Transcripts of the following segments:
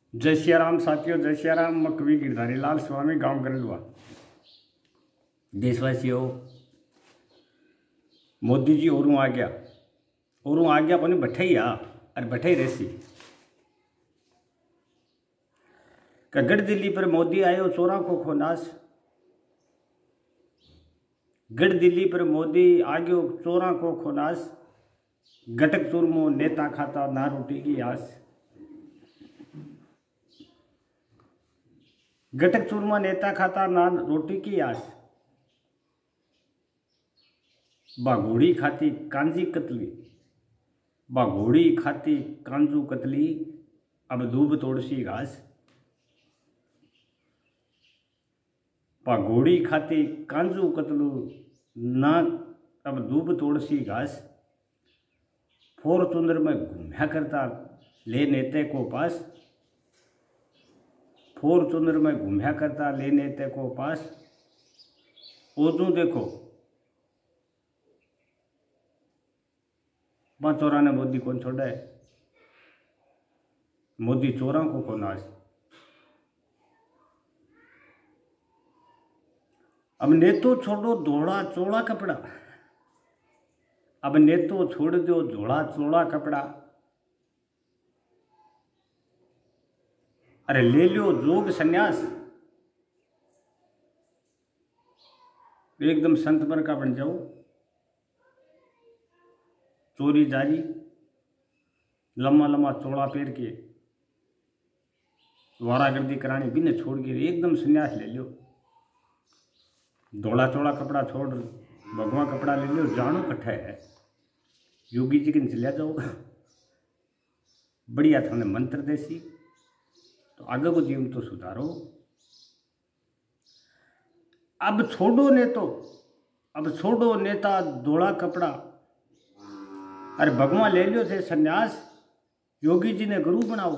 जय श्री राम साथियों, जय श्री राम। मैं कवि गिरधारी लाल स्वामी, गांव गरलवा। देशवासियों, मोदी जी और आ गया अपने बैठे ही और बैठे ही रहसी। गढ़ दिल्ली पर मोदी आयो चोरा को खोनास। गढ़ दिल्ली पर मोदी आ गयो चोरा को खोनास। गटक चूरमो नेता खाता ना रोटी की आस। गटक चूरमा नेता खाता ना रोटी की आस। बाघोड़ी खाती कांजी कतली, बाघोड़ी खाती कांजू कतली, अब दूब तोड़सी घास। बाघोड़ी खाती कांजू कतलू ना, अब दूब तोड़सी घास। फॉर्चूनर में घूमया करता ले नेते को पास। फॉर्चूनर में घूमया करता ले नेते को पास। ओजू देखो वहां चोरा ने मोदी कौन छोड़ा है। मोदी चोरा को कौन आज। अब नेतो छोड़ो धोड़ा चोड़ा कपड़ा। अब नेतो छोड़ दो धोड़ा चोड़ा कपड़ा। अरे ले लो जोग सन्यास। एकदम संत बर का बन जाओ। चोरी जारी लम्मा लम्मा चोड़ा पैर के वारागर्दी करानी बिना छोड़ के एकदम सन्यास ले लो। धोड़ा चोड़ा कपड़ा छोड़ भगवा कपड़ा ले लो। जानो कट्ठा है योगी जी के चलिया जाओ। बढ़िया थाने मंत्र देसी तो आगे को जीवन तो सुधारो। अब छोड़ो नेता धोड़ा कपड़ा। अरे भगवा ले लियो थे सन्यास। योगी जी ने गुरु बनाओ,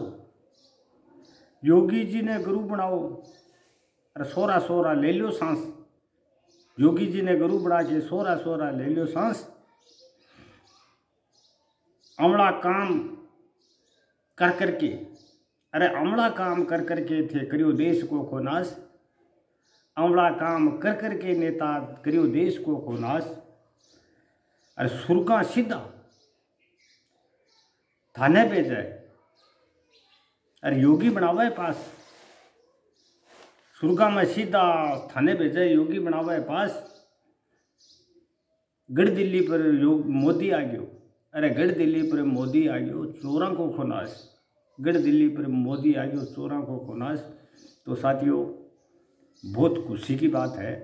योगी जी ने गुरु बनाओ। अरे सोरा सोरा ले लियो सांस। योगी जी ने गुरु बना के सोरा सोरा ले लियो सांस। अमला काम कर करके, अरे अमला काम कर करके थे करियो देश को खोनास। अमला काम कर करके नेता करियो देश को खोनास। अरे सुरगा सीधा थाने पे जाए। अरे योगी बनावे पास। सुरगा में सीधा थाने पे जाए योगी बनावे पास। गढ़ दिल्ली पर मोदी आ गयो। अरे गढ़ दिल्ली पर मोदी आ गयो चोरा को खोनास। गढ़ दिल्ली पर मोदी आ गयो चोरा को खोनास। तो साथियों, बहुत खुशी की बात है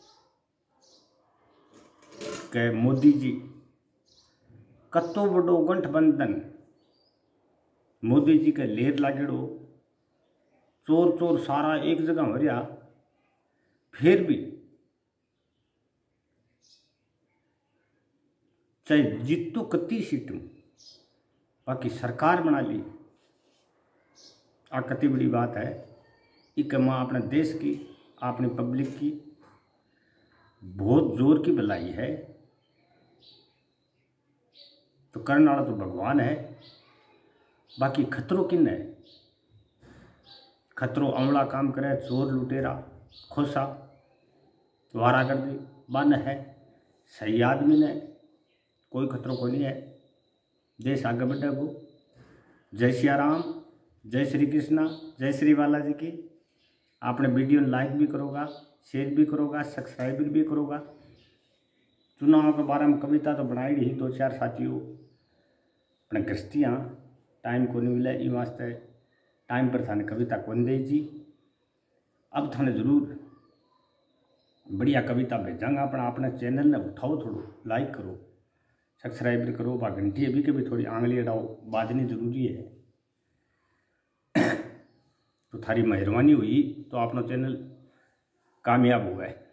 कि मोदी जी कत्तो बड़ो गठबंधन मोदी जी के लेर लागेड़ो। चोर चोर सारा एक जगह हो रहा, फिर भी चाहे जीतो कत्ती सीट में बाकी सरकार बना ली। आ कति बड़ी बात है। एक माँ अपने देश की, अपनी पब्लिक की बहुत जोर की भलाई है। तो करने वाला तो भगवान है। बाकी खतरों किन है। खतरों अमला काम करे, चोर लुटेरा खोसा वारागर्दी बन है। सही आदमी ने कोई खतरों को नहीं है। देश आगे बढ़ेगो। जय श्री राम, जय श्री कृष्णा, जय श्री बालाजी की। आपने वीडियो लाइक भी करोगा, शेयर भी करोगा, सब्सक्राइब भी करोगा। चुनाव के बारे में कविता तो बनाई ही दो चार साथियों। अपने गृहस्थियाँ टाइम को नहीं मिला, ई वास्ते टाइम पर थाने कविता कौन दे जी। अब थाने जरूर बढ़िया कविता भेजांगा। अपना चैनल ने उठाओ, थोड़ो लाइक करो, सब्सक्राइब करो, बा घंटी अभी के भी थोड़ी आंगली अड़ाओ, बाजनी जरूरी है। तो थारी मेहरबानी हुई तो अपना चैनल कामयाब हुआ है।